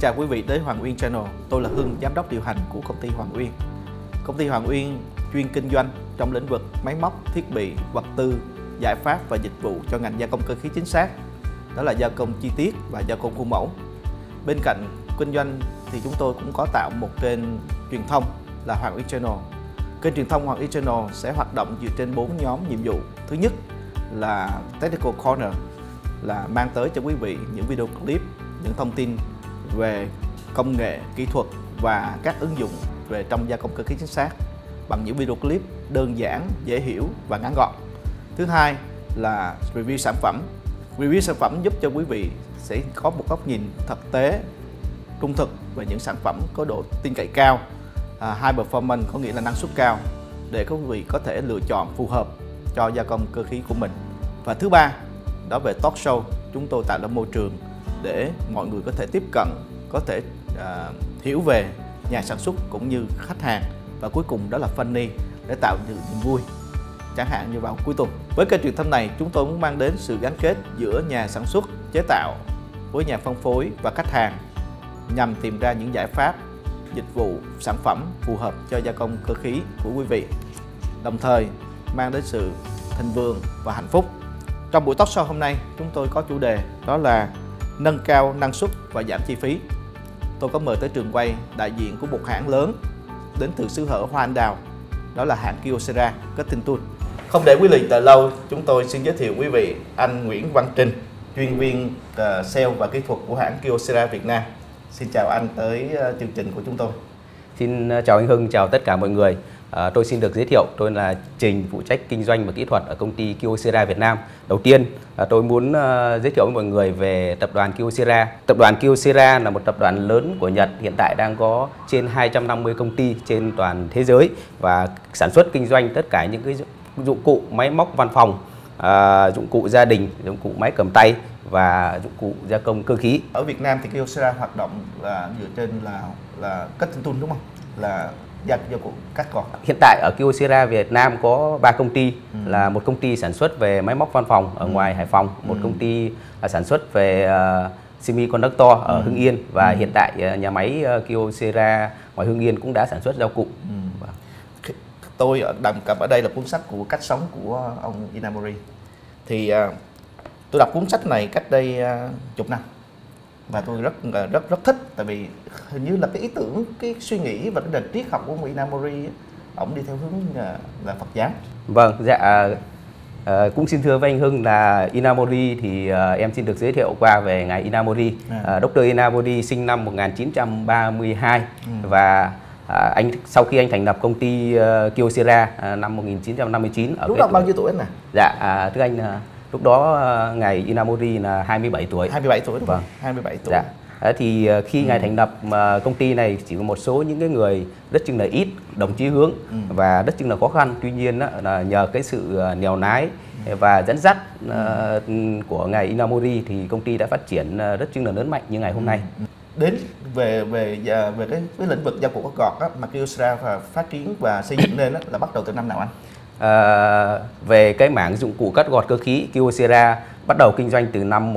chào quý vị đến Hoàng Uyên Channel. Tôi là Hưng, giám đốc điều hành của công ty Hoàng Uyên. Công ty Hoàng Uyên chuyên kinh doanh trong lĩnh vực máy móc, thiết bị, vật tư, giải pháp và dịch vụ cho ngành gia công cơ khí chính xác. Đó là gia công chi tiết và gia công khuôn mẫu. Bên cạnh kinh doanh thì chúng tôi cũng có tạo một kênh truyền thông là Hoàng Uyên Channel. Kênh truyền thông Hoàng Uyên Channel sẽ hoạt động dựa trên 4 nhóm nhiệm vụ. Thứ nhất là Technical Corner, là mang tới cho quý vị những video clip, những thông tin về công nghệ, kỹ thuật và các ứng dụng về trong gia công cơ khí chính xác bằng những video clip đơn giản, dễ hiểu và ngắn gọn. Thứ hai là review sản phẩm. Review sản phẩm giúp cho quý vị sẽ có một góc nhìn thực tế, trung thực về những sản phẩm có độ tin cậy cao, high performance, có nghĩa là năng suất cao, để quý vị có thể lựa chọn phù hợp cho gia công cơ khí của mình. Và thứ ba, đó về talk show, chúng tôi tạo ra môi trường để mọi người có thể tiếp cận, có thể hiểu về nhà sản xuất cũng như khách hàng. Và cuối cùng đó là funny, để tạo niềm vui, chẳng hạn như vào cuối tuần. Với kênh truyền thông này, chúng tôi muốn mang đến sự gắn kết giữa nhà sản xuất, chế tạo với nhà phân phối và khách hàng, nhằm tìm ra những giải pháp, dịch vụ, sản phẩm phù hợp cho gia công cơ khí của quý vị, đồng thời mang đến sự thịnh vượng và hạnh phúc. Trong buổi talk show hôm nay, chúng tôi có chủ đề đó là nâng cao năng suất và giảm chi phí. Tôi có mời tới trường quay đại diện của một hãng lớn đến từ xứ Hở Hoa Anh Đào, đó là hãng Kyocera Cutting Tool. Không để quý vị đợi lâu, chúng tôi xin giới thiệu quý vị anh Nguyễn Văn Trinh, chuyên viên sale và kỹ thuật của hãng Kyocera Việt Nam. Xin chào anh tới chương trình của chúng tôi. Xin chào anh Hưng, chào tất cả mọi người. Tôi xin được giới thiệu, tôi là Trình, phụ trách kinh doanh và kỹ thuật ở công ty Kyocera Việt Nam. Đầu tiên, tôi muốn giới thiệu với mọi người về tập đoàn Kyocera. Tập đoàn Kyocera là một tập đoàn lớn của Nhật, hiện tại đang có trên 250 công ty trên toàn thế giới và sản xuất kinh doanh tất cả những cái dụng cụ máy móc văn phòng, dụng cụ gia đình, dụng cụ máy cầm tay và dụng cụ gia công cơ khí. Ở Việt Nam thì Kyocera hoạt động là dựa trên là cutting tool, đúng không? Là gia cụ cắt gọt. Hiện tại ở Kyocera Việt Nam có 3 công ty, là một công ty sản xuất về máy móc văn phòng ở ngoài Hải Phòng, một công ty sản xuất về semiconductor ở Hưng Yên và hiện tại nhà máy Kyocera ngoài Hưng Yên cũng đã sản xuất gia cụ. Tôi đọc cầm ở đây là cuốn sách của Cách Sống của ông Inamori. Thì tôi đọc cuốn sách này cách đây chục năm và tôi rất thích, tại vì hình như là cái ý tưởng, cái suy nghĩ và cái nền triết học của ông Inamori, ông đi theo hướng là Phật giáo. Vâng, dạ. Cũng xin thưa với anh Hưng là Inamori thì em xin được giới thiệu qua về ngài Inamori. Dr. Inamori sinh năm 1932 và sau khi anh thành lập công ty Kyocera năm 1959. Lúc đó bao nhiêu tuổi anh nè? Dạ, thưa anh, lúc đó ngài Inamori là 27 tuổi. 27 tuổi đúng không? Vâng. 27 tuổi. Dạ. Thì khi ngài thành lập công ty này chỉ có một số những cái người rất chừng là ít, đồng chí hướng và rất chừng là khó khăn. Tuy nhiên là nhờ cái sự nèo nái và dẫn dắt của ngài Inamori thì công ty đã phát triển rất chừng là lớn mạnh như ngày hôm nay. Đến về cái lĩnh vực gia cụ cắt gọt mà Kyocera phát triển và xây dựng lên là bắt đầu từ năm nào anh? Về cái mảng dụng cụ cắt gọt cơ khí, Kyocera bắt đầu kinh doanh từ năm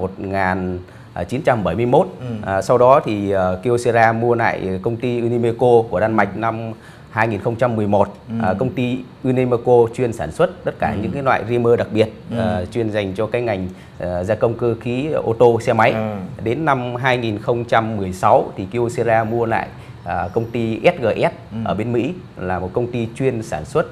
1971. Sau đó thì Kyocera mua lại công ty Unimeco của Đan Mạch năm 2011. Công ty Unimeco chuyên sản xuất tất cả những cái loại reamer đặc biệt, chuyên dành cho cái ngành gia công cơ khí ô tô, xe máy. Đến năm 2016 thì Kyocera mua lại công ty SGS ở bên Mỹ, là một công ty chuyên sản xuất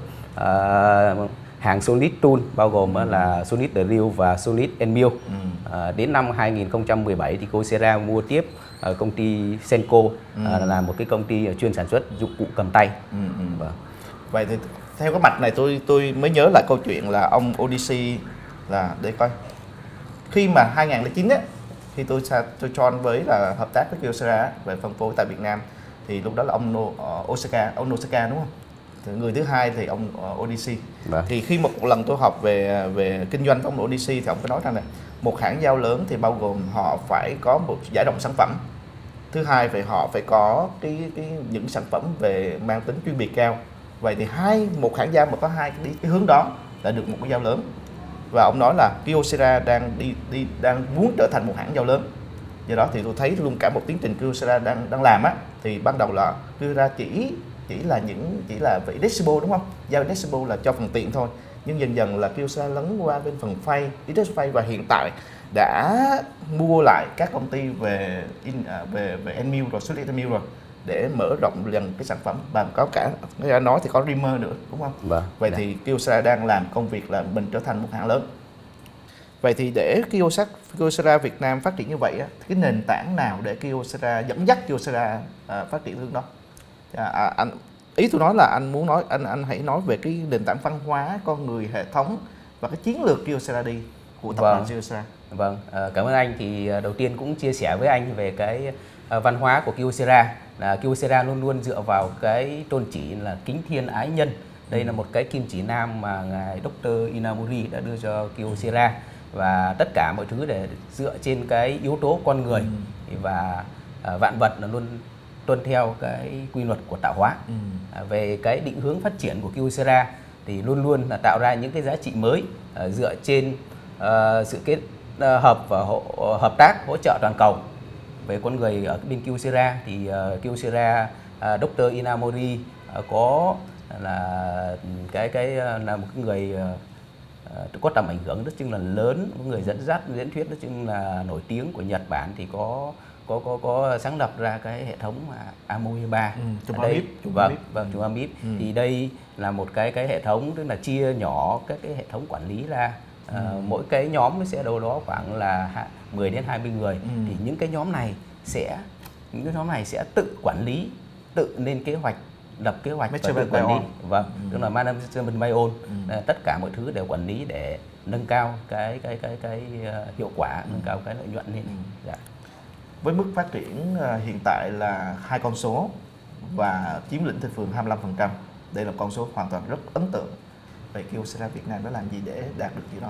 hàng Solid Tool, bao gồm là Solid Drill và Solid Mill. Đến năm 2017 thì Kyocera mua tiếp công ty Senco, là một cái công ty chuyên sản xuất dụng cụ cầm tay. Vậy thì theo cái mạch này tôi mới nhớ lại câu chuyện là ông Odyssey, là để coi khi mà 2009 á, khi tôi join với là hợp tác với Kyocera về phân phối tại Việt Nam, thì lúc đó là ông Nosaka đúng không? Người thứ hai thì ông Odyssey. Thì khi một lần tôi học về kinh doanh với ông Odyssey thì ông có nói rằng là một hãng giao lớn thì bao gồm họ phải có một giải rộng sản phẩm, thứ hai phải họ phải có những sản phẩm về mang tính chuyên biệt cao. Vậy thì một hãng giao mà có hai cái hướng đó đã được một cái giao lớn. Và ông nói là Kyocera đang muốn trở thành một hãng giao lớn. Do đó thì tôi thấy luôn cả một tiến trình Kyocera đang làm á, thì ban đầu là Kyocera chỉ là về Idexable đúng không? Giao Idexable là cho phần tiện thôi. Nhưng dần dần là Kyocera lấn qua bên phần phay, Idexpay, và hiện tại đã mua lại các công ty về Enmail rồi, xuất Enmail rồi, để mở rộng dần cái sản phẩm, và có cả nói thì có Reamer nữa đúng không? Vâng. Vậy thì Kyocera đang làm công việc là mình trở thành một hãng lớn. Vậy thì để Kyocera Việt Nam phát triển như vậy á, cái nền tảng nào để Kyocera dẫn dắt Kyocera phát triển hướng đó? Ý tôi nói là anh hãy nói về cái nền tảng văn hóa, con người, hệ thống và cái chiến lược Kyocera đi của tập đoàn Kyocera. Vâng, cảm ơn anh. Thì đầu tiên cũng chia sẻ với anh về cái văn hóa của Kyocera. Là Kyocera luôn luôn dựa vào cái tôn chỉ là kính thiên ái nhân. Đây là một cái kim chỉ nam mà ngài Dr. Inamori đã đưa cho Kyocera, và tất cả mọi thứ để dựa trên cái yếu tố con người, và vạn vật là luôn tuân theo cái quy luật của tạo hóa. Về cái định hướng phát triển của Kyocera thì luôn luôn là tạo ra những cái giá trị mới dựa trên sự kết hợp và hợp tác hỗ trợ toàn cầu. Về con người ở bên Kyocera thì Kyocera Dr. Inamori có là là một người có tầm ảnh hưởng rất chừng là lớn, một người dẫn dắt diễn thuyết rất chừng là nổi tiếng của Nhật Bản, thì có sáng lập ra cái hệ thống Amoeba. Chùm Amip. Thì đây là một cái hệ thống, tức là chia nhỏ các cái hệ thống quản lý ra. Mỗi cái nhóm nó sẽ đâu đó khoảng là 10 đến 20 người. Thì những cái nhóm này sẽ tự quản lý, tự lên kế hoạch, lập kế hoạch và tự quản lý. Vâng, tức là management by all. Tất cả mọi thứ đều quản lý để nâng cao cái hiệu quả, nâng cao cái lợi nhuận lên. Dạ. Với mức phát triển hiện tại là 2 con số và chiếm lĩnh thị trường 25%, đây là con số hoàn toàn rất ấn tượng. Vậy Kyocera Việt Nam đã làm gì để đạt được điều đó?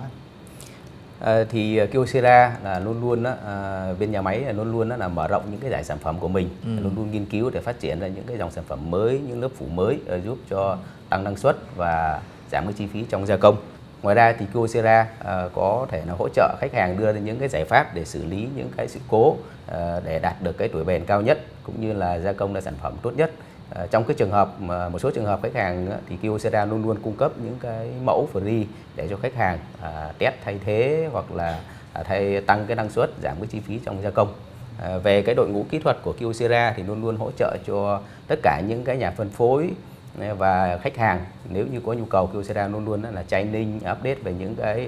Thì Kyocera là luôn luôn bên nhà máy là luôn luôn là mở rộng những cái dải sản phẩm của mình, luôn luôn nghiên cứu để phát triển ra những cái dòng sản phẩm mới, những lớp phủ mới giúp cho tăng năng suất và giảm cái chi phí trong gia công. Ngoài ra thì Kyocera có thể là hỗ trợ khách hàng đưa ra những cái giải pháp để xử lý những cái sự cố để đạt được cái tuổi bền cao nhất, cũng như là gia công ra sản phẩm tốt nhất. Trong cái trường hợp một số trường hợp khách hàng thì Kyocera luôn luôn cung cấp những cái mẫu free để cho khách hàng test thay thế, hoặc là tăng cái năng suất, giảm cái chi phí trong gia công. Về cái đội ngũ kỹ thuật của Kyocera thì luôn luôn hỗ trợ cho tất cả những cái nhà phân phối và khách hàng, nếu như có nhu cầu, Kyocera luôn luôn là training, update về những cái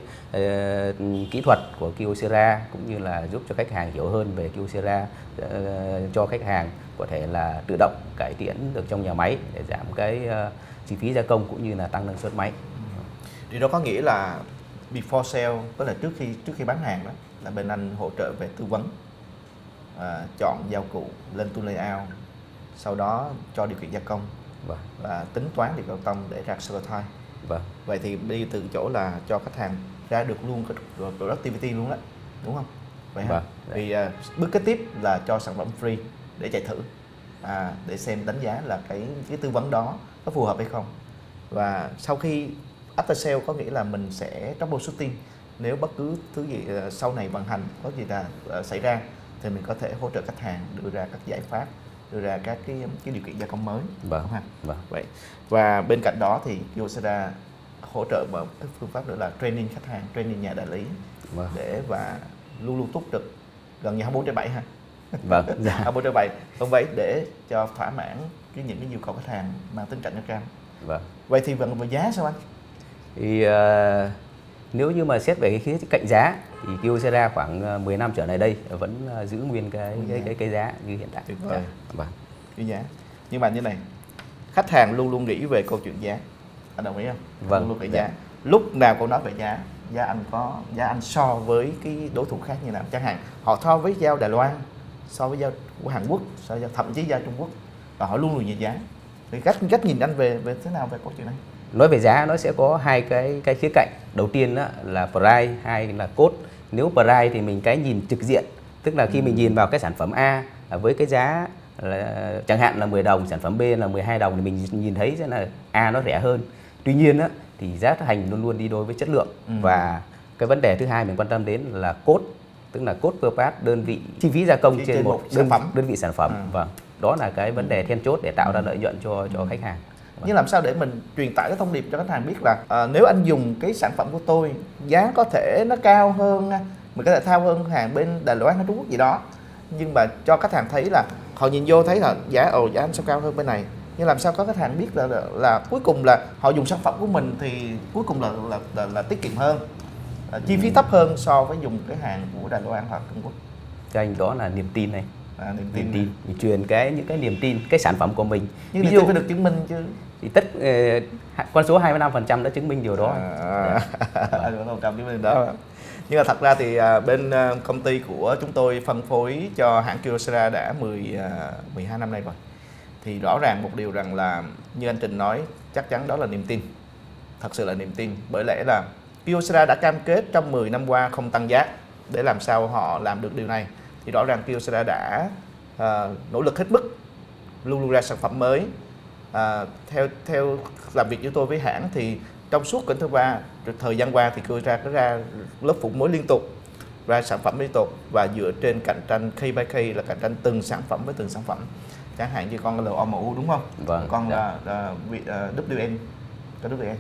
kỹ thuật của Kyocera, cũng như là giúp cho khách hàng hiểu hơn về Kyocera, cho khách hàng có thể là tự động cải tiến được trong nhà máy để giảm cái chi phí gia công cũng như là tăng năng suất máy. Điều đó có nghĩa là before sale, tức là trước khi bán hàng đó, là bên anh hỗ trợ về tư vấn, chọn giao cụ, lên tool layout, sau đó cho điều kiện gia công, và tính toán điều kiện công để ra prototype. Vậy thì đi từ chỗ là cho khách hàng ra được luôn cái productivity luôn đó, đúng không? Vậy hả? Vì bước kế tiếp là cho sản phẩm free để chạy thử, để xem đánh giá là cái tư vấn đó có phù hợp hay không. Và sau khi after sale có nghĩa là mình sẽ troubleshooting, nếu bất cứ thứ gì sau này vận hành có gì là xảy ra thì mình có thể hỗ trợ khách hàng đưa ra các giải pháp, đưa ra các cái điều kiện gia công mới. Vậy và bên cạnh đó thì Kyocera hỗ trợ bằng cái phương pháp nữa là training khách hàng, training nhà đại lý, để và luôn luôn túc trực gần như 24/7 ha. 24/7 không vậy, để cho thỏa mãn những cái nhu cầu khách hàng mang tính cạnh tranh cao. Vậy thì về giá sao anh? Thì nếu như mà xét về cái khía cạnh giá thì Kyocera khoảng 10 năm trở lại đây vẫn giữ nguyên cái giá như hiện tại. Tuyệt vời. Cái giá. Nhưng mà như này, khách hàng luôn luôn nghĩ về câu chuyện giá. Anh đồng ý không? Luôn luôn về giá. Lúc nào cũng nói về giá. Giá anh so với cái đối thủ khác như nào? Chẳng hạn họ so với dao Đài Loan, so với dao của Hàn Quốc, thậm chí dao Trung Quốc, và họ luôn luôn về giá. Thì cách nhìn anh về thế nào về câu chuyện này? Nói về giá nó sẽ có hai cái khía cạnh. Đầu tiên đó là price, hai là cost. Nếu price thì mình cái nhìn trực diện, tức là khi mình nhìn vào cái sản phẩm A với cái giá là, chẳng hạn là 10 đồng, sản phẩm B là 12 đồng, thì mình nhìn thấy sẽ là A nó rẻ hơn. Tuy nhiên đó, thì giá thành luôn luôn đi đôi với chất lượng. Và cái vấn đề thứ hai mình quan tâm đến là cost, tức là cost per part, đơn vị chi phí gia công trên một đơn vị sản phẩm. Vâng, đó là cái vấn đề then chốt để tạo ra lợi nhuận cho khách hàng. Nhưng làm sao để mình truyền tải cái thông điệp cho khách hàng biết là nếu anh dùng cái sản phẩm của tôi, giá có thể nó cao hơn, mình có thể thao hơn hàng bên Đài Loan hay Trung Quốc gì đó, nhưng mà cho khách hàng thấy là họ nhìn vô thấy là giá anh sao cao hơn bên này. Nhưng làm sao có khách hàng biết là cuối cùng là họ dùng sản phẩm của mình thì cuối cùng là tiết kiệm hơn, chi phí thấp hơn so với dùng cái hàng của Đài Loan hoặc Trung Quốc. Cho anh đó là niềm tin này. Niềm tin. Mình truyền những cái niềm tin, cái sản phẩm của mình. Nhưng ví dụ phải được chứng minh chứ. Thì con số 25% đã chứng minh điều đó. 25% chứng minh đó. Nhưng mà thật ra thì bên công ty của chúng tôi phân phối cho hãng Kyocera đã 12 năm nay rồi. Thì rõ ràng một điều rằng là như anh Trình nói, chắc chắn đó là niềm tin. Thật sự là niềm tin. Bởi lẽ là Kyocera đã cam kết trong 10 năm qua không tăng giá. Để làm sao họ làm được điều này thì rõ ràng Kyocera đã nỗ lực hết mức, luôn luôn ra sản phẩm mới. Theo làm việc với tôi với hãng thì trong suốt thời gian qua thì Kyocera có ra lớp phụ mới liên tục, ra sản phẩm liên tục và dựa trên cạnh tranh K by K, là cạnh tranh từng sản phẩm với từng sản phẩm. Chẳng hạn như con là LOMU đúng không? Vâng, con là WN, có WN.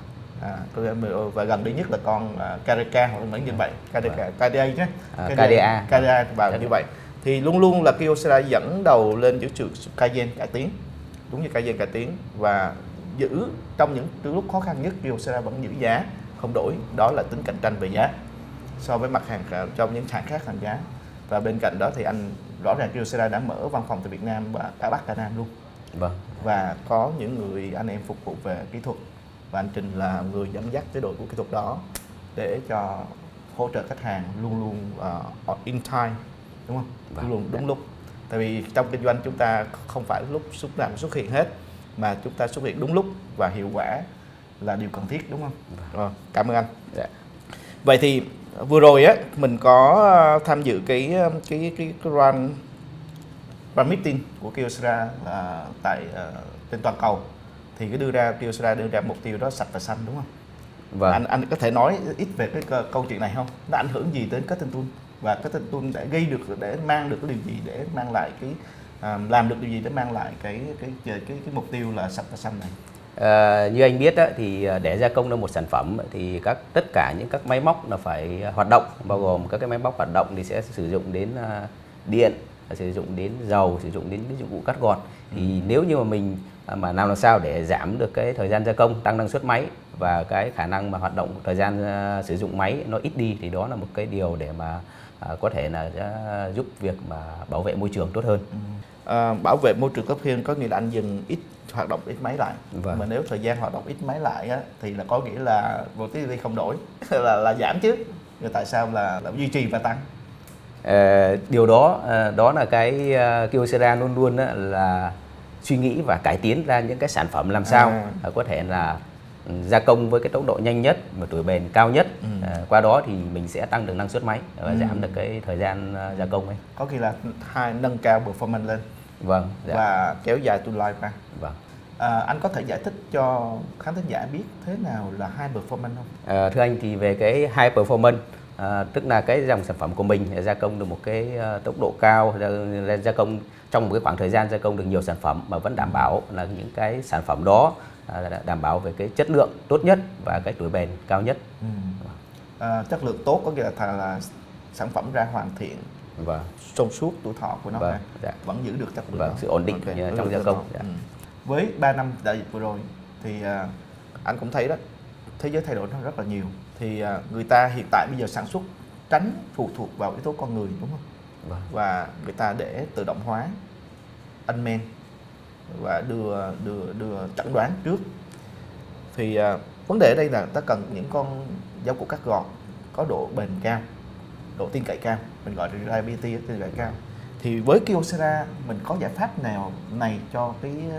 Vâng. Và gần đây nhất là con KDK hoặc là như vậy, KDA chứ. KDA vào như vậy. Thì luôn luôn là Kyocera dẫn đầu lên giữa trường Kaizen cải tiến. Đúng như Kaizen cải tiến và giữ trong những lúc khó khăn nhất, Kyocera vẫn giữ giá không đổi, đó là tính cạnh tranh về giá so với mặt hàng trong những hãng khác hàng giá. Và bên cạnh đó thì rõ ràng Kyocera đã mở văn phòng tại Việt Nam và cả Bắc cả Nam luôn. Vâng. Và có những người anh em phục vụ về kỹ thuật và anh Trình là người dẫn dắt cái đội của kỹ thuật đó để cho hỗ trợ khách hàng luôn luôn in time, đúng không? Vâng. Luôn luôn đúng lúc. Tại vì trong kinh doanh chúng ta không phải lúc nào xuất hiện hết, mà chúng ta xuất hiện đúng lúc và hiệu quả là điều cần thiết, đúng không? Cảm ơn anh. Dạ. Vậy thì vừa rồi á mình có tham dự cái run meeting của Kyocera tại trên toàn cầu, thì Kyocera đưa ra mục tiêu đó sạch và xanh, đúng không? Vâng. Anh có thể nói ít về cái câu chuyện này không? Nó ảnh hưởng gì đến Cutting Tool và Cutting Tool để mang được cái điều gì, để mang lại làm được điều gì để mang lại cái mục tiêu là sạch và xanh này? Như anh biết á, thì để gia công ra một sản phẩm thì tất cả những các máy móc là phải hoạt động, bao gồm các cái máy móc hoạt động thì sẽ sử dụng đến điện, sử dụng đến dầu, sử dụng đến cái dụng cụ cắt gọt. Thì nếu như mà mình làm sao để giảm được cái thời gian gia công, tăng năng suất máy và cái khả năng mà hoạt động, thời gian sử dụng máy nó ít đi, thì đó là một cái điều để mà có thể là giúp việc mà bảo vệ môi trường tốt hơn. Bảo vệ môi trường tốt hơn có nghĩa là anh dừng hoạt động ít máy lại. Vâng. Mà nếu thời gian hoạt động ít máy lại á, thì là có nghĩa là volatility không đổi là giảm chứ. Nhưng tại sao là duy trì và tăng? Điều đó là cái Kyocera luôn luôn là suy nghĩ và cải tiến ra những cái sản phẩm làm sao có thể là gia công với cái tốc độ nhanh nhất và tuổi bền cao nhất. Qua đó thì mình sẽ tăng được năng suất máy và giảm được cái thời gian gia công ấy. Có khi là nâng cao performance lên. Vâng. Dạ. Và kéo dài tool life ra. Vâng. Anh có thể giải thích cho khán thính giả biết thế nào là high performance không? Thưa anh, thì về cái high performance tức là cái dòng sản phẩm của mình gia công được một cái tốc độ cao, gia công trong một cái khoảng thời gian gia công được nhiều sản phẩm mà vẫn đảm bảo là những cái sản phẩm đó đảm bảo về cái chất lượng tốt nhất và cái tuổi bền cao nhất. Chất lượng tốt có nghĩa là sản phẩm ra hoàn thiện và trong suốt tuổi thọ của nó, dạ. Vẫn giữ được chất lượng, sự ổn định trong gia công. Dạ. Với 3 năm đại dịch vừa rồi thì anh cũng thấy đó, thế giới thay đổi nó rất là nhiều. Thì người ta hiện tại bây giờ sản xuất tránh phụ thuộc vào yếu tố con người, đúng không? Vâng. Và người ta để tự động hóa, unmanned và đưa chẩn đoán trước. Thì vấn đề ở đây là ta cần những con dao cụ cắt gọt có độ bền cao, độ tin cậy cao, mình gọi là reliability, tin cậy cao. Thì với Kyocera mình có giải pháp nào cho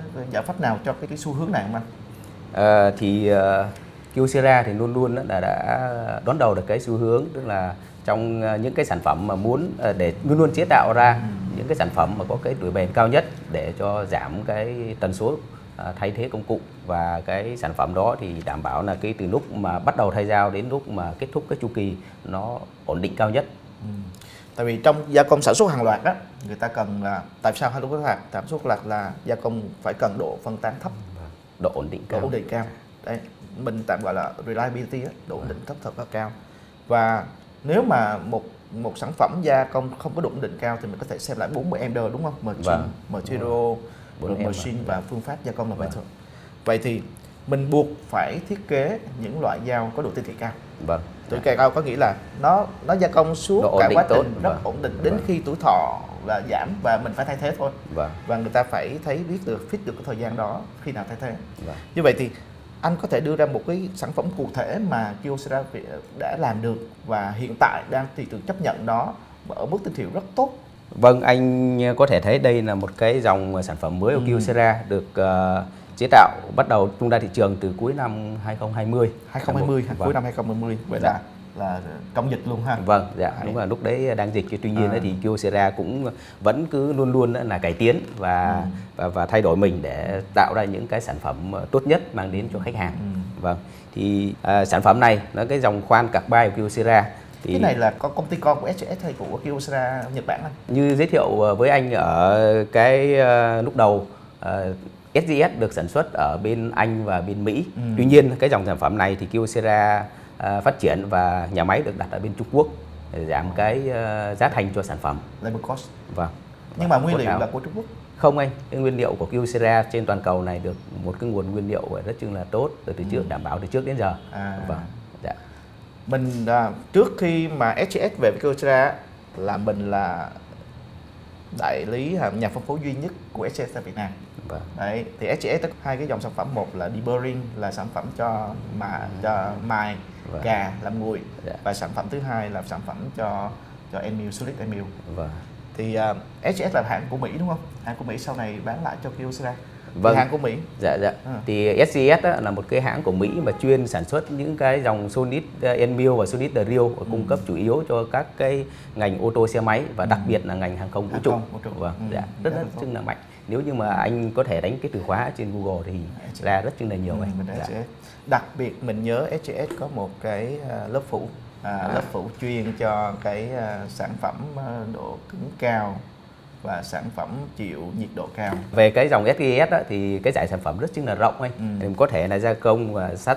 cái xu hướng này không anh? Kyocera thì luôn luôn đã đón đầu được cái xu hướng, tức là trong những cái sản phẩm mà để luôn luôn chế tạo ra những cái sản phẩm mà có cái tuổi bền cao nhất để cho giảm cái tần số thay thế công cụ, và cái sản phẩm đó thì đảm bảo là cái từ lúc mà bắt đầu thay dao đến lúc mà kết thúc cái chu kỳ nó ổn định cao nhất. Tại vì trong gia công sản xuất hàng loạt á, người ta cần là tại sao hai lúc đó sản xuất là gia công phải cần độ phân tán thấp, độ ổn định cao. Độ ổn định cao. Đấy, mình tạm gọi là reliability á, độ ổn định thật là cao. Và nếu mà một sản phẩm gia công không có độ ổn định cao thì mình có thể xem lại 40 M đúng không? Material, machine và phương pháp gia công là vậy thôi. Vậy thì mình buộc phải thiết kế những loại dao có độ tinh thể cao. Tuổi cài cao có nghĩa là nó gia công suốt cả quá trình rất ổn định đến khi tuổi thọ là giảm và mình phải thay thế thôi. Và người ta phải biết được fit được cái thời gian đó khi nào thay thế. Như vậy thì anh có thể đưa ra một cái sản phẩm cụ thể mà Kyocera đã làm được và hiện tại đang thị trường chấp nhận nó ở mức tín hiệu rất tốt. Vâng, anh có thể thấy đây là một cái dòng sản phẩm mới của Kyocera được chế tạo bắt đầu tung ra thị trường từ cuối năm 2020. Cuối năm 2020. Vậy là trong dịch luôn ha. Vâng, dạ, đúng là lúc đấy đang dịch. Tuy nhiên thì Kyocera cũng vẫn cứ luôn luôn là cải tiến và thay đổi mình để tạo ra những cái sản phẩm tốt nhất mang đến cho khách hàng. Vâng, thì sản phẩm này nó cái dòng khoan carbide của Kyocera. Thì cái này là có công ty con của SGS hay của Kyocera Nhật Bản anh? Như giới thiệu với anh ở cái lúc đầu, SGS được sản xuất ở bên Anh và bên Mỹ. Tuy nhiên cái dòng sản phẩm này thì Kyocera phát triển và nhà máy được đặt ở bên Trung Quốc để giảm cái giá thành cho sản phẩm. Labor cost. Vâng. Nhưng mà nguyên liệu là của Trung Quốc? Không anh, cái nguyên liệu của Kyocera trên toàn cầu này được một cái nguồn nguyên liệu rất là tốt từ trước, đảm bảo từ trước đến giờ. Vâng. Dạ. Mình trước khi mà SGS về với Kyocera là mình là đại lý nhà phân phối duy nhất của SGS tại Việt Nam. Đấy, thì SGS có hai cái dòng sản phẩm, một là deburring là sản phẩm cho mài gà làm nguội, và sản phẩm thứ hai là sản phẩm cho Enmil, solid Enmil. Thì SGS là hãng của Mỹ đúng không? Hãng của Mỹ sau này bán lại cho Kyocera. Vâng. Hãng của Mỹ. Dạ. Thì SGS là một cái hãng của Mỹ mà chuyên sản xuất những cái dòng solid Enmil và solid Drill, cung cấp chủ yếu cho các cái ngành ô tô, xe máy và đặc biệt là ngành hàng không vũ trụ. Vâng, dạ, rất là mạnh. Nếu như mà anh có thể đánh cái từ khóa trên Google thì ra rất là nhiều anh. Đặc biệt mình nhớ SGS có một cái lớp phủ, lớp phủ chuyên cho cái sản phẩm độ cứng cao và sản phẩm chịu nhiệt độ cao. Về cái dòng SGS thì cái dải sản phẩm rất là rộng anh. Mình có thể là gia công và sắt,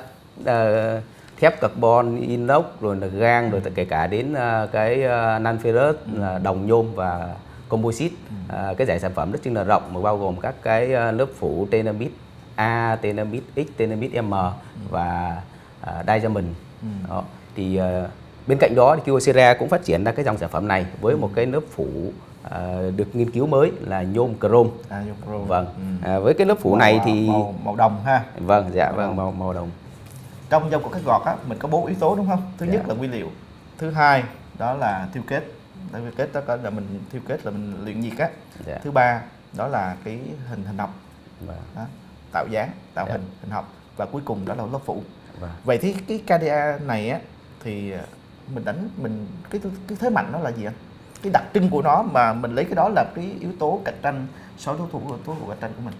thép carbon, inox, rồi là gang, rồi kể cả đến cái non-ferrous là đồng nhôm và composite. Cái dải sản phẩm rất là rộng mà bao gồm các cái lớp phủ Tenamid A, Tenamid X, Tenamid M và Diamond. Thì bên cạnh đó thì Kyocera cũng phát triển ra cái dòng sản phẩm này với một cái lớp phủ được nghiên cứu mới là nhôm chrome. Vâng. Với cái lớp phủ này thì màu đồng ha. Vâng, dạ vâng, màu đồng. Trong dòng của các gọt á, mình có 4 yếu tố đúng không? Thứ nhất là nguyên liệu, thứ hai đó là thiêu kết. Thiêu kết đó là mình thiêu kết là mình luyện nhiệt á. Thứ ba đó là cái hình học. Đó, tạo dáng, tạo hình học, và cuối cùng đó là lớp phủ. Vậy thì cái KDA này á thì cái thế mạnh nó là gì anh? Cái đặc trưng của nó mà mình lấy cái đó là cái yếu tố cạnh tranh so với đối thủ cạnh tranh của mình.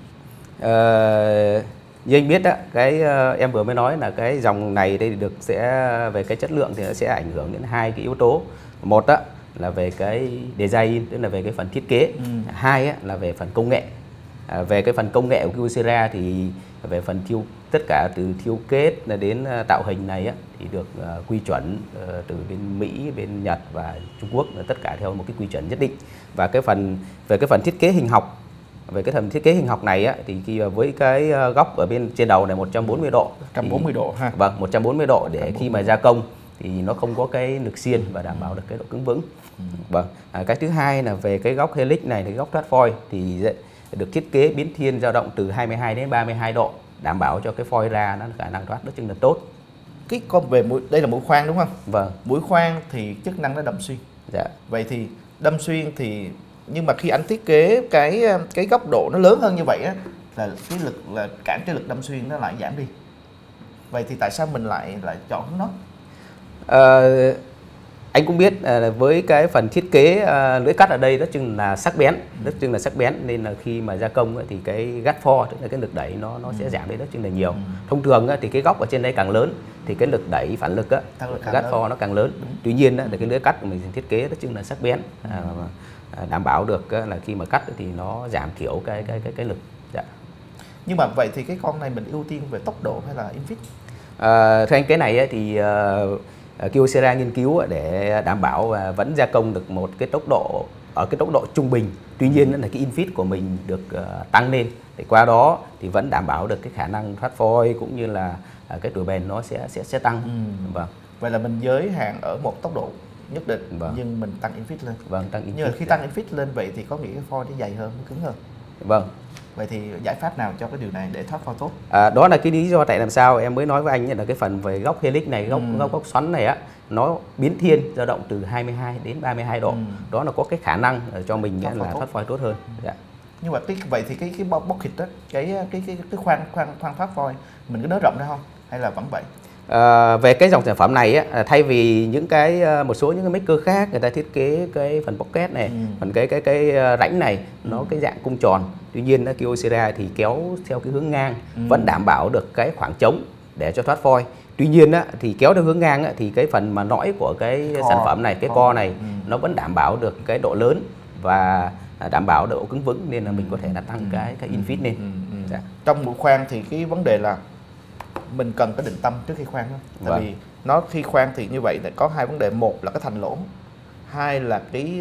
Như anh biết đó, cái em vừa mới nói là cái dòng này đây được sẽ về cái chất lượng thì nó sẽ ảnh hưởng đến hai cái yếu tố. Một đó là về cái design, tức là về cái phần thiết kế. Hai á, là về phần công nghệ. Về cái phần công nghệ của Kyocera thì về phần tất cả từ thiêu kết đến tạo hình này á, thì được quy chuẩn từ bên Mỹ, bên Nhật và Trung Quốc, tất cả theo một cái quy chuẩn nhất định. Và về cái phần thiết kế hình học, về cái phần thiết kế hình học này á, thì khi với cái góc ở bên trên đầu này 140 độ. 140 độ ha. Vâng, 140 độ để khi mà gia công thì nó không có cái lực xiên và đảm bảo được cái độ cứng vững. Vâng. Cái thứ hai là về cái góc helix này, cái góc thoát phôi thì được thiết kế biến thiên dao động từ 22 đến 32 độ, đảm bảo cho cái phôi ra nó khả năng thoát rất là tốt. Cái con về đây là mũi khoan đúng không? Vâng. Mũi khoan thì chức năng nó đâm xuyên. Dạ. Vậy thì đâm xuyên thì nhưng mà khi anh thiết kế cái góc độ nó lớn hơn như vậy á, là cái lực là cản cái lực đâm xuyên nó lại giảm đi. Vậy thì tại sao mình lại chọn nó? Anh cũng biết với cái phần thiết kế lưỡi cắt ở đây rất chừng là sắc bén, nên là khi mà gia công thì cái gắt for, tức là cái lực đẩy nó sẽ giảm đi rất chừng là nhiều. Thông thường thì cái góc ở trên đây càng lớn thì cái lực đẩy phản lực gắt for nó càng lớn. Tuy nhiên là cái lưỡi cắt của mình thiết kế rất chừng là sắc bén, đảm bảo được là khi mà cắt thì nó giảm thiểu cái lực. Dạ. Nhưng mà vậy thì cái con này mình ưu tiên về tốc độ hay là infit? Thưa anh, cái này thì Kyocera nghiên cứu để đảm bảo và vẫn gia công được một cái tốc độ ở cái tốc độ trung bình. Tuy nhiên là cái infit của mình được tăng lên, thì qua đó thì vẫn đảm bảo được cái khả năng thoát phôi cũng như là cái tuổi bền nó sẽ tăng. Vâng. Vậy là mình giới hạn ở một tốc độ nhất định, vâng. Nhưng mình tăng infit lên. Vâng, tăng infit. Nhưng mà khi tăng infit lên vậy thì có nghĩa cái phôi nó dày hơn, nó cứng hơn. Vâng. Vậy thì giải pháp nào cho cái điều này để thoát phôi tốt? Đó là cái lý do tại làm sao em mới nói với anh là cái phần về góc helix này, góc xoắn này á, nó biến thiên dao động từ 22 đến 32 độ. Đó là có cái khả năng cho mình là thoát phôi tốt hơn. Dạ. Nhưng mà vậy thì cái pocket đó, cái khoang thoát phôi mình có nới rộng ra không hay là vẫn vậy? Về cái dòng sản phẩm này á, thay vì những một số những cái maker khác người ta thiết kế cái phần pocket này, phần cái rãnh này nó cái dạng cung tròn. Tuy nhiên Kyocera thì kéo theo cái hướng ngang, vẫn đảm bảo được cái khoảng trống để cho thoát phôi. Tuy nhiên thì kéo theo hướng ngang thì cái phần mà nõi của cái sản phẩm này, cái co này nó vẫn đảm bảo được cái độ lớn và đảm bảo độ cứng vững, nên là mình có thể là tăng cái infit lên. Dạ. Trong mũi khoan thì cái vấn đề là mình cần có định tâm trước khi khoan, tại vì nó khi khoan thì như vậy là có hai vấn đề: một là cái thành lỗ, hai là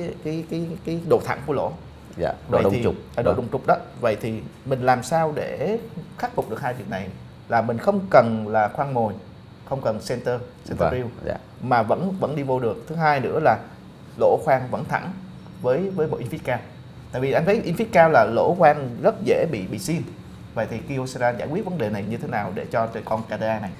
cái độ thẳng của lỗ. Dạ, độ đông trục. Độ đông trục đó. Vậy thì mình làm sao để khắc phục được hai việc này, là mình không cần là khoan mồi, không cần center reel, mà vẫn đi vô được. Thứ hai nữa là lỗ khoan vẫn thẳng với bộ infit cao. Tại vì anh thấy infit cao là lỗ khoan rất dễ bị xiên. Vậy thì Kyocera giải quyết vấn đề này như thế nào để cho con KDA này?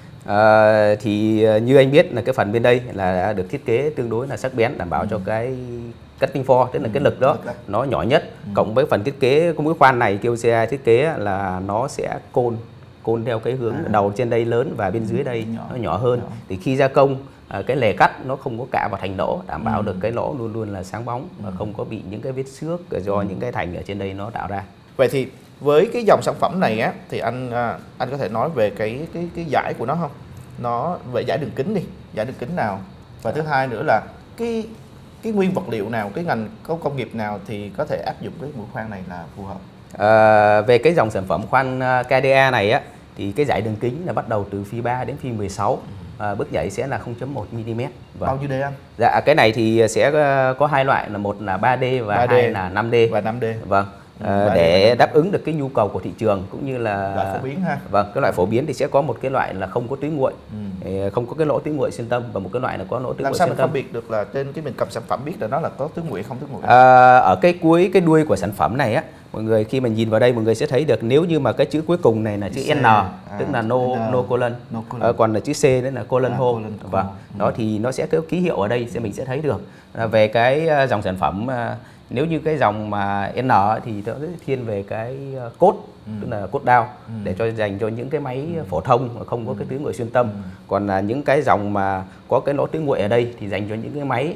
Thì như anh biết là cái phần bên đây là đã được thiết kế tương đối là sắc bén, đảm bảo cho cái cutting force, tức là cái lực đó nó nhỏ nhất. Cộng với phần thiết kế của mũi khoan này, Kyocera thiết kế là nó sẽ côn theo cái hướng đầu trên đây lớn và bên dưới đây nó nhỏ hơn. Thì khi gia công cái lề cắt nó không có cạ vào thành lỗ, đảm bảo được cái lỗ luôn luôn là sáng bóng và không có bị những cái vết xước do những cái thành ở trên đây nó tạo ra. Vậy thì với cái dòng sản phẩm này á, thì anh có thể nói về cái giải của nó không? Nó về giải đường kính đi, giải đường kính nào? Và thứ hai nữa là cái nguyên vật liệu nào, cái ngành công nghiệp nào thì có thể áp dụng cái mũi khoan này là phù hợp? Về cái dòng sản phẩm khoan KDA này á, thì cái giải đường kính là bắt đầu từ phi 3 đến phi 16. Bước nhảy sẽ là 0.1 mm. Bao nhiêu D anh? Dạ, cái này thì sẽ có hai loại, là một là 3D và 2 là 5D. Và 5D. Vâng. Để đáp ứng được cái nhu cầu của thị trường cũng như là loại phổ biến ha. Vâng, cái loại phổ biến thì sẽ có một cái loại là không có túi nguội, không có cái lỗ túi nguội xuyên tâm, và một cái loại là có lỗ túi nguội xuyên tâm. Làm sao mình phân biệt được là trên cái mình cầm sản phẩm biết là nó là có túi nguội không túi nguội? Ở cái cuối cái đuôi của sản phẩm này á, mọi người khi mà nhìn vào đây mọi người sẽ thấy được, nếu như mà cái chữ cuối cùng này là chữ N, tức là no colon, còn là chữ C đấy là colon hole. Vâng. Đó thì nó sẽ có ký hiệu ở đây mình sẽ thấy được. Về cái dòng sản phẩm, nếu như cái dòng mà N thì nó thiên về cái cốt, tức là cốt đao, để dành cho những cái máy phổ thông mà không có cái túi nguội xuyên tâm. Còn là những cái dòng mà có cái lỗ túi nguội ở đây thì dành cho những cái máy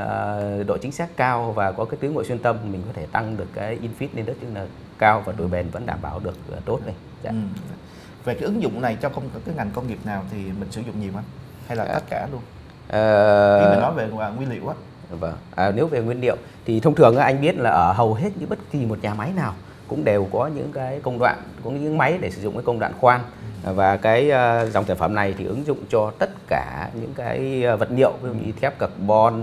độ chính xác cao và có cái túi nguội xuyên tâm, mình có thể tăng được cái infit lên rất là cao và tuổi bền vẫn đảm bảo được tốt này. Dạ. Về cái ứng dụng này cho cái ngành công nghiệp nào thì mình sử dụng nhiều không? Hay là tất cả luôn? Khi mình nói về nguyên liệu á. Vâng. Nếu về nguyên liệu thì thông thường anh biết là ở hầu hết bất kỳ một nhà máy nào cũng đều có những cái công đoạn, có những máy để sử dụng cái công đoạn khoan. Và cái dòng sản phẩm này thì ứng dụng cho tất cả những cái vật liệu, ví dụ như thép carbon,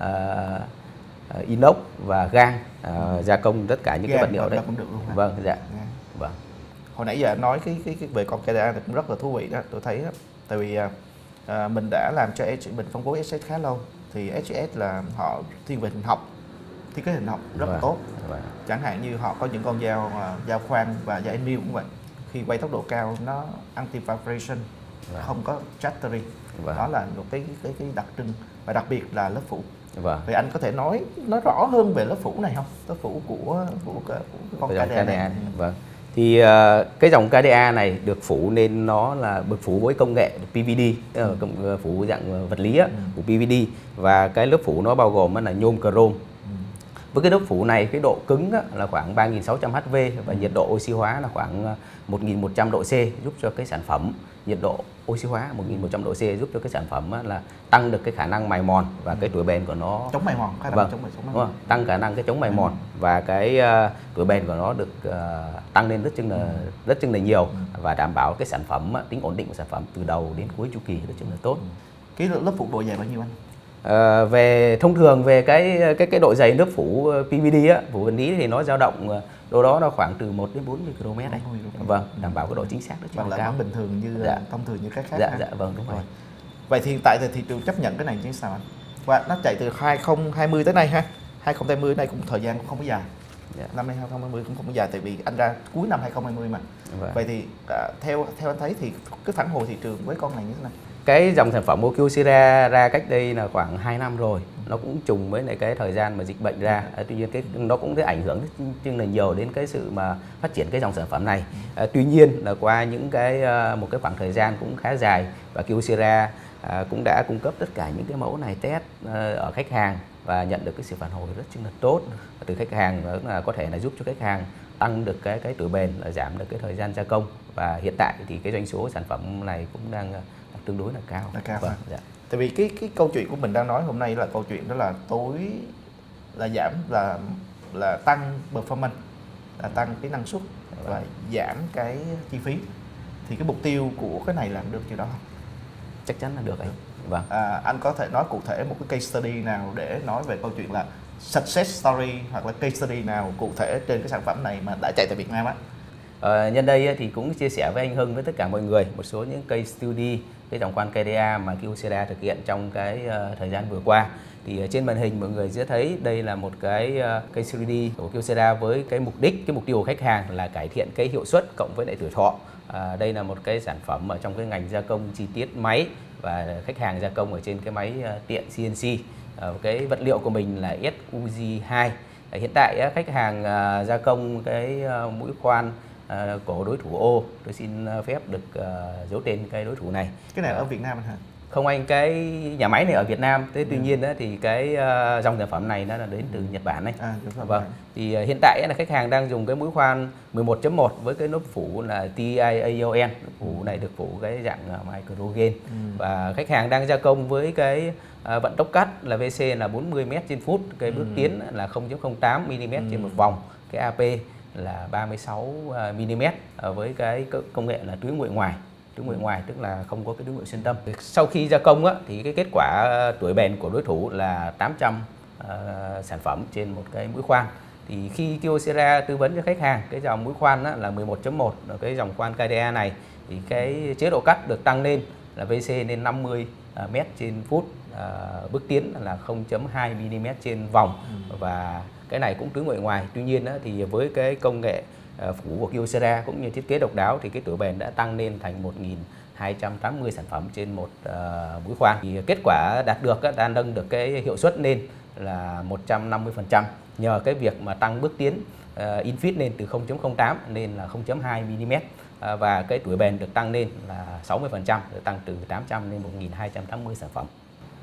inox và gang, gia công tất cả những cái vật liệu đấy. Cũng được luôn hả? Vâng, dạ. Vâng. Hồi nãy giờ anh nói cái về con KDA cũng rất là thú vị đó, tôi thấy đó. Tại vì mình đã làm cho mình phân phối SH khá lâu, thì SH là họ thiên về hình học, thiết kế hình học rất là tốt. Chẳng hạn như họ có những con dao khoan và dao end mill cũng vậy, khi quay tốc độ cao nó anti vibration, không có chattering. Đó là một cái đặc trưng, và đặc biệt là lớp phủ. Vậy anh có thể nói rõ hơn về lớp phủ này không? Lớp phủ của con KDA này. Thì cái dòng KDA này được phủ nên nó là được phủ với công nghệ PVD, phủ dạng vật lý của PVD, và cái lớp phủ nó bao gồm là nhôm chrome. Với cái lớp phủ này, cái độ cứng là khoảng 3600 HV và nhiệt độ oxy hóa là khoảng 1100 độ C, giúp cho cái sản phẩm nhiệt độ oxy hóa 1100 độ C giúp cho cái sản phẩm là tăng được cái khả năng mài mòn và cái tuổi bền của nó chống mài mòn, tăng khả năng cái chống mài mòn, và cái tuổi bền của nó được tăng lên rất chừng là nhiều, và đảm bảo cái sản phẩm tính ổn định của sản phẩm từ đầu đến cuối chu kỳ rất chừng là tốt. Cái lớp phủ độ dày bao nhiêu anh? Về thông thường về cái độ dày lớp phủ PVD phủ vật lý thì nó dao động đâu đó nó khoảng từ 1 đến 40 km này. Vâng, đảm bảo cái độ chính xác rất là cao. bình thường như thông thường như các khác. Dạ vâng, đúng rồi. Vậy thì hiện tại thì thị trường chấp nhận cái này như sao anh? Và nó chạy từ 2020 tới nay ha. 2020 này cũng thời gian cũng không có dài. Năm nay 2020 cũng không có dài, tại vì anh ra cuối năm 2020 mà. Vậy thì theo anh thấy thì cái phản hồi thị trường với con này như thế nào? Cái dòng sản phẩm của Kyocera ra cách đây là khoảng 2 năm rồi, nó cũng trùng với lại cái thời gian mà dịch bệnh ra. Tuy nhiên nó cũng sẽ ảnh hưởng rất là nhiều đến cái sự mà phát triển cái dòng sản phẩm này. Tuy nhiên là qua những một cái khoảng thời gian cũng khá dài, và Kyocera cũng đã cung cấp tất cả những cái mẫu này test ở khách hàng và nhận được cái sự phản hồi rất là tốt từ khách hàng, là có thể là giúp cho khách hàng tăng được cái tuổi bền, giảm được cái thời gian gia công, và hiện tại thì cái doanh số sản phẩm này cũng đang tương đối là cao. Vâng, dạ. Tại vì cái câu chuyện của mình đang nói hôm nay là câu chuyện đó là tối là giảm là tăng performance, là tăng cái năng suất và giảm cái chi phí. Thì cái mục tiêu của cái này làm được điều đó không? Chắc chắn là được anh. Vâng. Anh có thể nói cụ thể một cái case study nào để nói về câu chuyện là success story, hoặc là case study nào cụ thể trên cái sản phẩm này mà đã chạy tại Việt Nam á? Nhân đây thì cũng chia sẻ với anh Hưng với tất cả mọi người một số những case study cái dòng khoan KDA mà Kyocera thực hiện trong cái thời gian vừa qua. Thì trên màn hình mọi người sẽ thấy đây là một cái case study của Kyocera với cái mục tiêu của khách hàng là cải thiện cái hiệu suất cộng với lại tuổi thọ. Đây là một cái sản phẩm ở trong cái ngành gia công chi tiết máy, và khách hàng gia công ở trên cái máy tiện CNC. Cái vật liệu của mình là SUG2. Hiện tại khách hàng gia công cái mũi khoan của đối thủ O. Tôi xin phép được giấu tên cái đối thủ này. Cái này ở Việt Nam hả? Không anh, cái nhà máy này ở Việt Nam. Tuy nhiên thì cái dòng sản phẩm này nó là đến từ Nhật Bản này. Vâng. Thì hiện tại là khách hàng đang dùng cái mũi khoan 11.1 với cái lớp phủ là TiAON. Lớp phủ này được phủ cái dạng microgen. Và khách hàng đang gia công với cái vận tốc cắt là VC là 40 m/phút, cái bước tiến là 0.08 mm trên một vòng, cái AP là 36 mm với cái công nghệ là tưới nguội ngoài. Tưới nguội ngoài tức là không có cái tưới nguội xuyên tâm. Sau khi gia công thì cái kết quả tuổi bền của đối thủ là 800 sản phẩm trên một cái mũi khoan. Thì khi Kyocera tư vấn cho khách hàng cái dòng mũi khoan là 11.1, cái dòng khoan KDA này, thì cái chế độ cắt được tăng lên là VC lên 50 m/phút, bước tiến là 0.2 mm trên vòng, và cái này cũng tưới nguội ngoài. Tuy nhiên thì với cái công nghệ phủ của Kyocera cũng như thiết kế độc đáo thì cái tuổi bền đã tăng lên thành 1280 sản phẩm trên một mũi khoan. Thì kết quả đạt được đã nâng được cái hiệu suất lên là 150% nhờ cái việc mà tăng bước tiến infit lên từ 0.08 lên là 0.2 mm, và cái tuổi bền được tăng lên là 60%, được tăng từ 800 lên 1280 sản phẩm.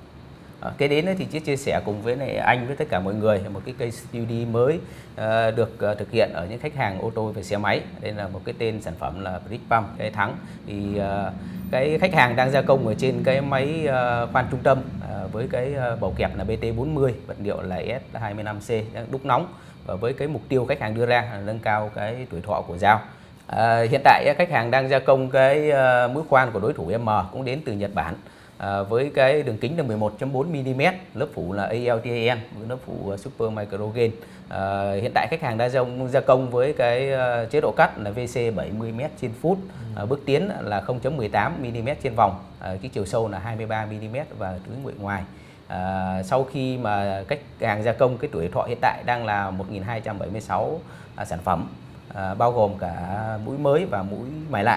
Cái đến thì chia sẻ cùng với này anh với tất cả mọi người một cái case study mới được thực hiện ở những khách hàng ô tô về xe máy. Đây là một cái tên sản phẩm là Brick Pump, cái thắng. Thì cái khách hàng đang gia công ở trên cái máy khoan trung tâm với cái bầu kẹp là BT40, vật liệu là S25C đúc nóng, và với cái mục tiêu khách hàng đưa ra là nâng cao cái tuổi thọ của dao. Hiện tại khách hàng đang gia công cái mũi khoan của đối thủ M cũng đến từ Nhật Bản. Với cái đường kính là 11.4 mm, lớp phủ là ALTAN với lớp phủ Super Microgen. Hiện tại khách hàng đã gia công với cái chế độ cắt là VC 70 m/phút, bước tiến là 0.18 mm trên vòng, cái chiều sâu là 23 mm và tưới nguội ngoài. Sau khi mà khách hàng gia công, cái tuổi thọ hiện tại đang là 1276 sản phẩm, bao gồm cả mũi mới và mũi mài lại.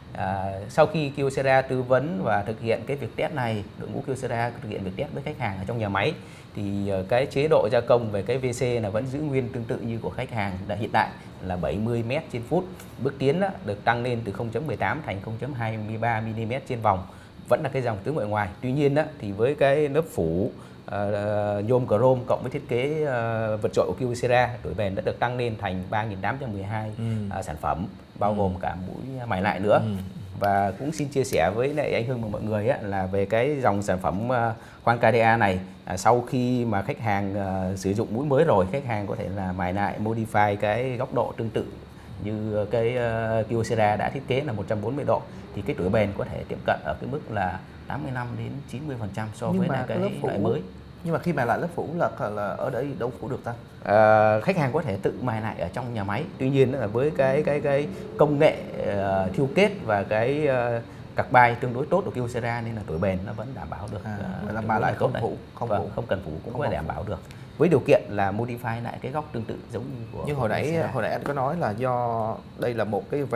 Sau khi Kyocera tư vấn và thực hiện cái việc test này, đội ngũ Kyocera thực hiện việc test với khách hàng ở trong nhà máy, thì cái chế độ gia công về cái VC là vẫn giữ nguyên tương tự như của khách hàng hiện tại là 70 m trên phút. Bước tiến được tăng lên từ 0.18 thành 0.23 mm trên vòng, vẫn là cái dòng tứ ngoại ngoài. Tuy nhiên thì với cái lớp phủ nhôm chrome cộng với thiết kế vượt trội của Kyocera, tuổi bền đã được tăng lên thành 3.812 sản phẩm, bao gồm cả mũi mài lại nữa. Và cũng xin chia sẻ với lại anh Hưng và mọi người là về cái dòng sản phẩm khoan KDA này, sau khi mà khách hàng sử dụng mũi mới rồi, khách hàng có thể là mài lại, modify cái góc độ tương tự như cái Kyocera đã thiết kế là 140 độ, thì cái tuổi bền có thể tiệm cận ở cái mức là 85 đến 90% so với lại cái loại mới. Nhưng mà khi mài lại lớp phủ là ở đây đâu phủ được ta? Khách hàng có thể tự mài lại ở trong nhà máy. Tuy nhiên là với cái công nghệ thiêu kết và cái carbide tương đối tốt của Kyocera nên là tuổi bền nó vẫn đảm bảo được. Là mài lại không phủ, không cần phủ cũng có thể đảm bảo được. Với điều kiện là modify lại cái góc tương tự giống như của. Nhưng hồi nãy anh có nói là do đây là một cái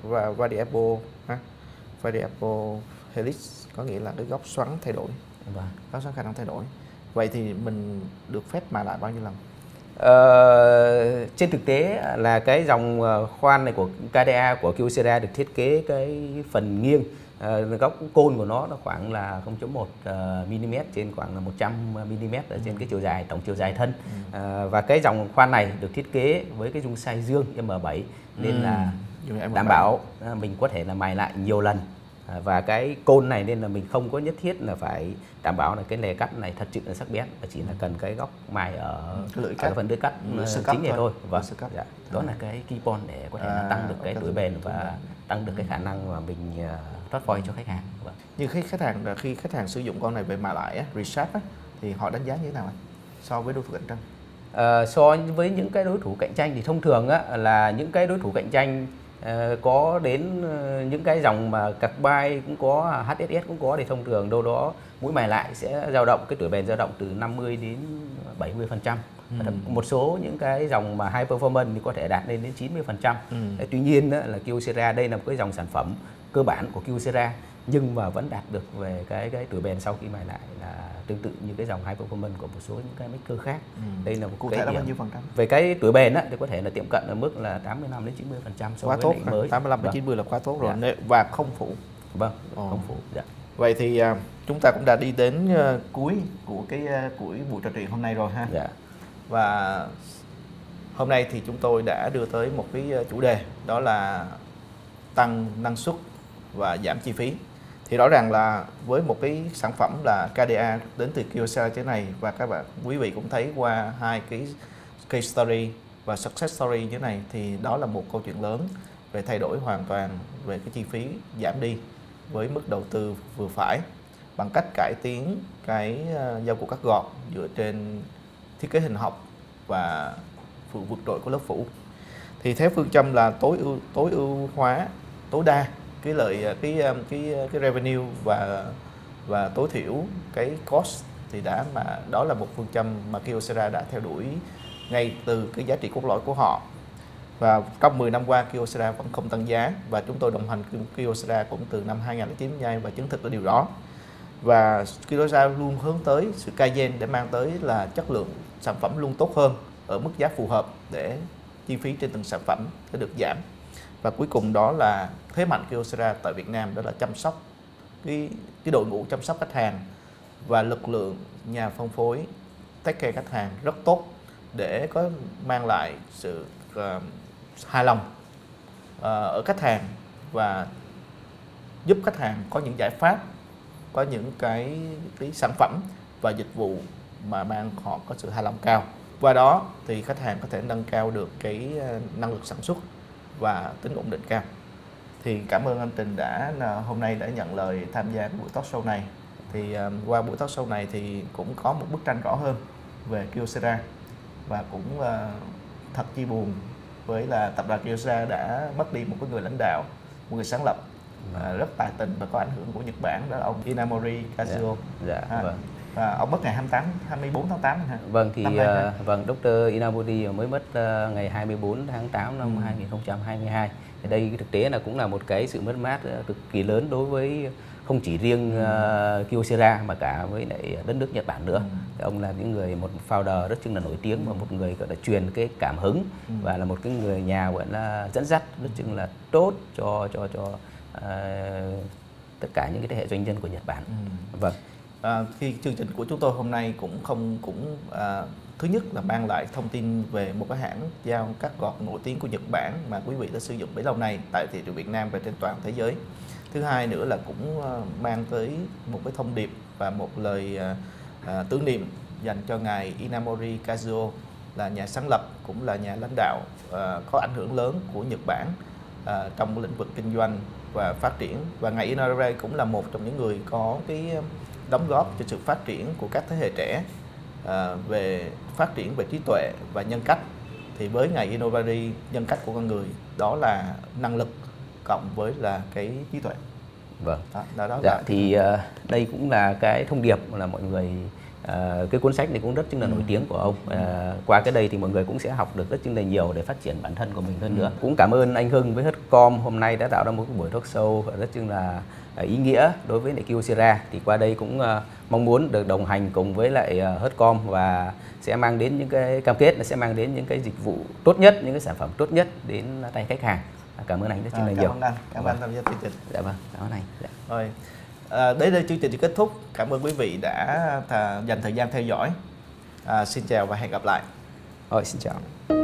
variable helix, có nghĩa là cái góc xoắn thay đổi. Góc xoắn khả năng thay đổi. Vậy thì mình được phép mài lại bao nhiêu lần? Trên thực tế là cái dòng khoan này của KDA của Kyocera được thiết kế cái phần nghiêng, góc côn của nó khoảng là 0.1 mm trên khoảng là 100 mm ở trên cái chiều dài, tổng chiều dài thân. Và cái dòng khoan này được thiết kế với cái dung size dương M7 nên là đảm bảo mình có thể là mài lại nhiều lần. Và cái côn này nên là mình không có nhất thiết là phải đảm bảo là cái lề cắt này thật sự là sắc bén, và chỉ là cần cái góc mài ở phần lưỡi cắt chính này thôi. Vâng, dạ. Đó là cái key point để có thể là tăng được cái tuổi bền và tăng được cái khả năng mà mình thoát void cho khách hàng. Vâng. Như khi khách hàng sử dụng con này về mài lại reshape thì họ đánh giá như thế nào so với đối thủ cạnh tranh? So với những cái đối thủ cạnh tranh thì thông thường là những cái đối thủ cạnh tranh có đến những cái dòng mà carbide cũng có, HSS cũng có, thì thông thường đâu đó mũi mài lại sẽ dao động, cái tuổi bền dao động từ 50 đến 70%. Một số những cái dòng mà high performance thì có thể đạt lên đến 90%. Tuy nhiên là Kyocera đây là một cái dòng sản phẩm cơ bản của Kyocera, nhưng mà vẫn đạt được về cái tuổi bền sau khi mài lại là tương tự như cái dòng high performance của một số những cái maker khác. Đây là một cụ thể là bao nhiêu phần trăm? Về cái tuổi bền thì có thể là tiệm cận ở mức là 85 đến 90% so quá với tốt, mới. 85 đến 90 là quá tốt rồi. Và không phủ. Vâng, không phủ. Dạ. Vậy thì chúng ta cũng đã đi đến cuối của buổi trò chuyện hôm nay rồi ha. Dạ. Và hôm nay thì chúng tôi đã đưa tới một cái chủ đề, đó là tăng năng suất và giảm chi phí. Thì rõ ràng là với một cái sản phẩm là KDA đến từ Kyocera thế này, và quý vị cũng thấy qua hai cái case story và success story như thế này, thì đó là một câu chuyện lớn về thay đổi hoàn toàn về cái chi phí, giảm đi với mức đầu tư vừa phải bằng cách cải tiến cái giao cụ cắt gọt dựa trên thiết kế hình học và vượt trội của lớp phủ. Thì theo phương châm là tối ưu hóa tối đa cái revenue và tối thiểu cái cost, thì đó là một phương châm mà Kyocera đã theo đuổi ngay từ cái giá trị cốt lõi của họ. Và trong 10 năm qua Kyocera vẫn không tăng giá, và chúng tôi đồng hành cùng Kyocera cũng từ năm 2009 nay và chứng thực được điều đó. Và Kyocera luôn hướng tới sự kaizen để mang tới là chất lượng sản phẩm luôn tốt hơn ở mức giá phù hợp để chi phí trên từng sản phẩm sẽ được giảm. Và cuối cùng đó là thế mạnh Kyocera tại Việt Nam, đó là chăm sóc cái đội ngũ chăm sóc khách hàng và lực lượng nhà phân phối take care khách hàng rất tốt để có mang lại sự hài lòng ở khách hàng và giúp khách hàng có những giải pháp, có những cái sản phẩm và dịch vụ mà mang họ có sự hài lòng cao. Qua đó thì khách hàng có thể nâng cao được cái năng lực sản xuất và tính ổn định cao. Thì cảm ơn anh Trình hôm nay đã nhận lời tham gia buổi talk show này. Thì qua buổi talk show này thì cũng có một bức tranh rõ hơn về Kyocera, và cũng thật chi buồn với là tập đoàn Kyocera đã mất đi một cái người lãnh đạo, một người sáng lập rất tài tình và có ảnh hưởng của Nhật Bản, đó là ông Inamori Kazuo. Vâng. Và ông mất ngày 24 tháng 8 hả? Vâng, thì Dr. Inamori mới mất ngày 24 tháng 8 năm 2022. Đây thực tế là cũng là một cái sự mất mát cực kỳ lớn đối với không chỉ riêng Kyocera mà cả với lại đất nước Nhật Bản nữa. Ông là những người một founder rất là nổi tiếng và một người gọi là truyền cái cảm hứng và là một cái người nhà gọi là dẫn dắt rất là tốt cho tất cả những cái thế hệ doanh nhân của Nhật Bản. Vâng. Khi chương trình của chúng tôi hôm nay thứ nhất là mang lại thông tin về một cái hãng dao cắt gọt nổi tiếng của Nhật Bản mà quý vị đã sử dụng bấy lâu nay tại thị trường Việt Nam và trên toàn thế giới. Thứ hai nữa là cũng mang tới một cái thông điệp và một lời tưởng niệm dành cho ngài Inamori Kazuo, là nhà sáng lập cũng là nhà lãnh đạo có ảnh hưởng lớn của Nhật Bản trong lĩnh vực kinh doanh và phát triển. Và ngài Inamori cũng là một trong những người có cái đóng góp cho sự phát triển của các thế hệ trẻ về phát triển về trí tuệ và nhân cách. Thì với ngài Inamori, nhân cách của con người đó là năng lực cộng với là cái trí tuệ. Vâng. Đó dạ, thì đây cũng là cái thông điệp là mọi người cái cuốn sách này cũng rất là nổi tiếng của ông. Qua cái đây thì mọi người cũng sẽ học được rất là nhiều để phát triển bản thân của mình hơn nữa. Cũng cảm ơn anh Hưng với Hotcom hôm nay đã tạo ra một cái buổi talk show rất là ý nghĩa đối với lại Kyocera. Thì qua đây cũng mong muốn được đồng hành cùng với lại Hotcom và sẽ mang đến những cái cam kết là sẽ mang đến những cái dịch vụ tốt nhất, những cái sản phẩm tốt nhất đến tay khách hàng. Cảm ơn anh rất là nhiều. Cảm ơn anh, cảm ơn anh tham gia chương trình. Dạ vâng, cảm ơn anh. Dạ. Rồi, đến đây chương trình kết thúc. Cảm ơn quý vị đã dành thời gian theo dõi. Xin chào và hẹn gặp lại. Rồi, xin chào.